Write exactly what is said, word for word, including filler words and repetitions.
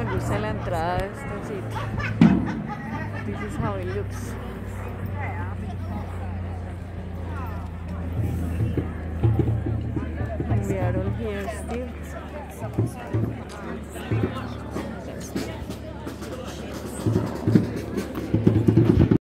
me gusta la entrada de este sitio. This is how it looks. And we are all here still.